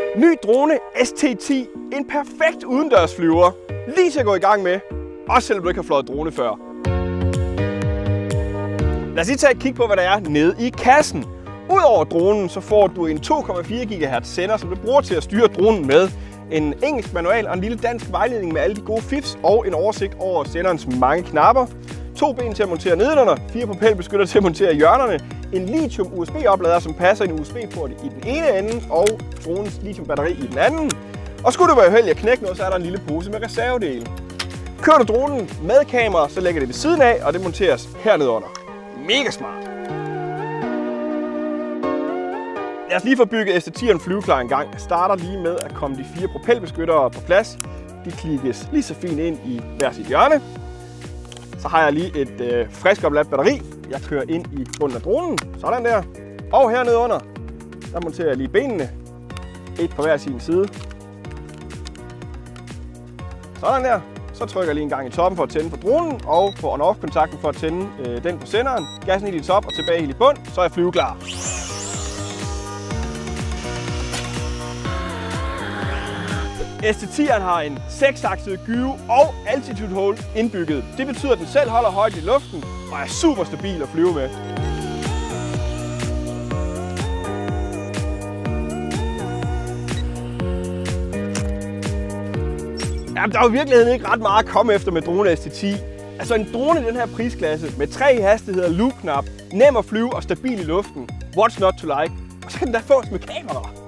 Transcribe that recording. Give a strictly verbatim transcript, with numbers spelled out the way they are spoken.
Ny drone S T ti, en perfekt udendørsflyver, lige til at gå i gang med, også selvom du ikke har fløjet drone før. Lad os lige tage et kig på, hvad der er nede i kassen. Udover dronen, så får du en to komma fire gigahertz sender, som du bruger til at styre dronen med. En engelsk manual og en lille dansk vejledning med alle de gode fifs og en oversigt over senderens mange knapper. To ben til at montere nedenunder, fire propelbeskytter til at montere hjørnerne, en lithium U S B-oplader, som passer en U S B-port i den ene ende, og dronens lithium-batteri i den anden. Og skulle du være uheldig at knække noget, så er der en lille pose med reservedele. Kører du dronen med kamera, så lægger det ved siden af, og det monteres hernede under. Mega smart! Lad os lige få bygget S T ti'eren flyveklar en gang. Jeg starter lige med at komme de fire propelbeskyttere på plads. De klikkes lige så fint ind i hver sit hjørne. Så har jeg lige et øh, frisk opladt batteri. Jeg kører ind i bunden af dronen. Sådan der. Og hernede under, der monterer jeg lige benene. Et på hver sin side. Sådan der. Så trykker jeg lige en gang i toppen for at tænde på dronen, og på on-off-kontakten for at tænde øh, den på senderen. Gassen helt i top og tilbage helt i bund, så er jeg flyveklar. S T ti'eren har en seksakset gyve og altitude hold indbygget. Det betyder, at den selv holder højt i luften og er super stabil at flyve med. Ja, der er jo i virkeligheden ikke ret meget at komme efter med drone S T ti. Altså en drone i den her prisklasse med tre hastigheder, loop-knap, nem at flyve og stabil i luften. What's not to like? Og så kan den da fås med kamera.